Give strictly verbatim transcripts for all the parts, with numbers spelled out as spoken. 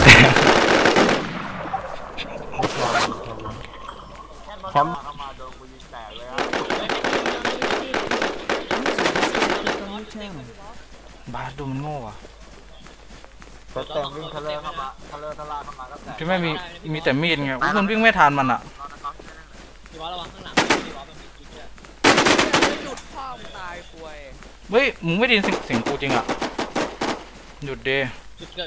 แคมป์เข้ามาโดนกูยิงแตกเลยครับบาสดูมันโง่อะเต็มวิ่งทะเลเข้ามาทะเลทะลาเข้ามาก็แตกพี่ไม่มีมีแต่มีดไงมันวิ่งไม่ทันมันอะพี่วอลระวังข้างหลังพี่วอลมันมีกิ๊กเนี่ยหยุดพ่อมึงตายป่วยเฮ้ยมึงไม่ได้ยินเสียงกูจริงอะหยุดเดจุดเกิด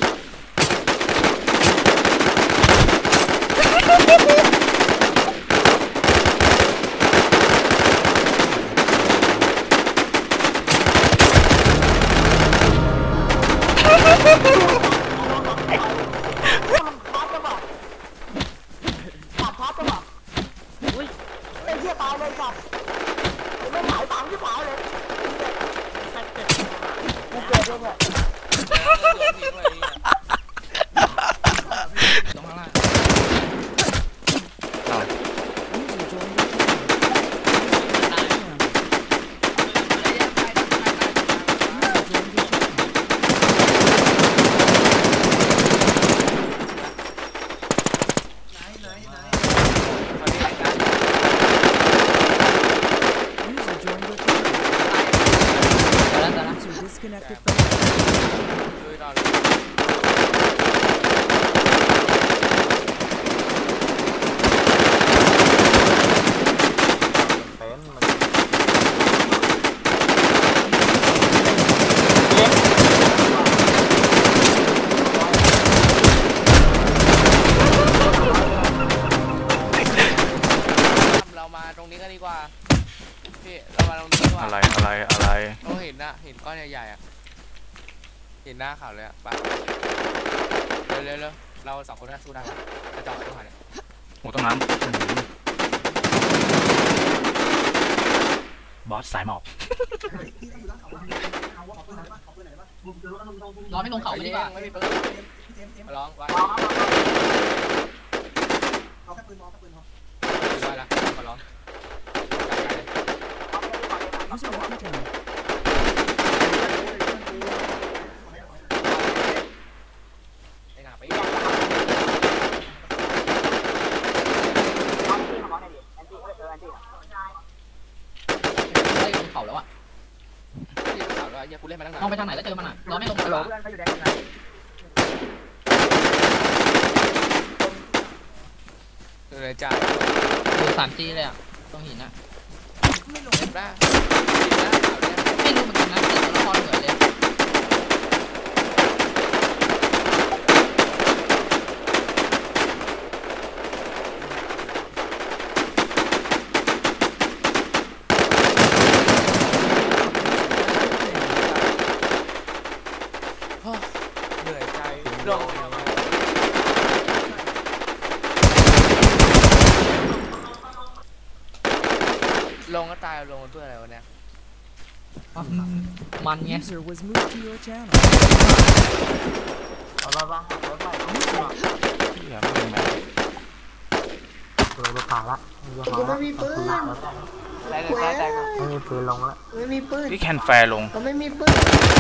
อะไรอะไรอะไรเราเห็นนะเห็นก้อนใหญ่ๆอ่ะเห็นหน้าข่าวเลยอ่ะปะเร็วๆเราสองคนน่าสู้ได้จะจอดตู้หันเนี่ยโอ้ตรงนั้นบอสสายหมอบรอไม่ลงเขาดีกว่าไม่มีปืนมาร้องไว้เอาแค่ปืนมองแค่ปืนมองไว้ละมาร้องเขาแล้วอ่ะเขาแล้วอย่ากูเล่นมาตั้งนานมองไปทางไหนแล้วเจอมันอ่ะเราไม่ลงมาหรอเลยจ้าดูสามจีเลยอ่ะต้องหินอ่ะไม่ลงได้ไม่รู้เหมือนกันนะแต่ตัวละครเหมือนเลยเหนื่อยใจลงลงก็ตายลงเพื่ออะไรวะเนี่ยมันไงเอาละบ้างรถใหม่พี่อยากไม่เป็นแบบรถผ่านละกูไม่มีปืนได้เลยได้ได้ไม่มีปืนลงแล้วไม่มีปืนพี่แคนแฟร์ลงก็ไม่มีปืน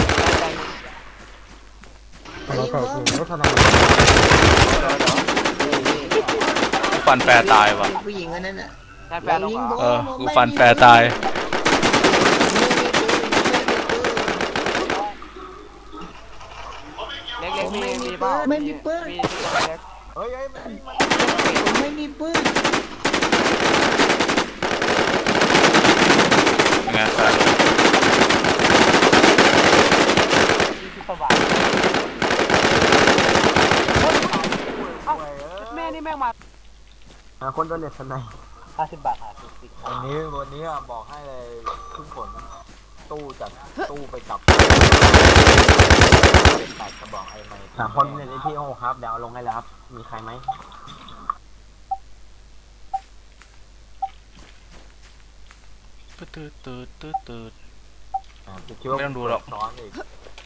เราก็รถธนากูฟันแฟร์ตายว่ะผู้หญิงอันนั้นอ่ะเออกูฟันแฟร์ตายเล็กๆมีมีปืนไม่มีปืนเฮ้ยเฮ้ยไม่มีปืนไงแฟร์แม่นี่แม่งมาคนโดนเน็ตทนายห้าสิบบาทห้าสิบสิบวันนี้วันนี้บอกให้เลยขึ้นขนตู้จากตู้ไปกลับแปดกระบอกไอ้ไม้สามคนเนี่ยที่โอ้ครับเดี๋ยวเอาลงให้แล้วครับมีใครไหมตืดตืดตืดตืดไม่ต้องดูหรอกซ้อนอีก